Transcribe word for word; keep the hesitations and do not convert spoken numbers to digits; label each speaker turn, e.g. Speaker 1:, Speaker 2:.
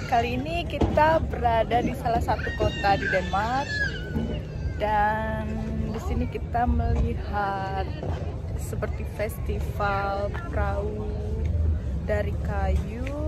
Speaker 1: Kali ini kita berada di salah satu kota di Denmark dan di sini kita melihat seperti festival perahu dari kayu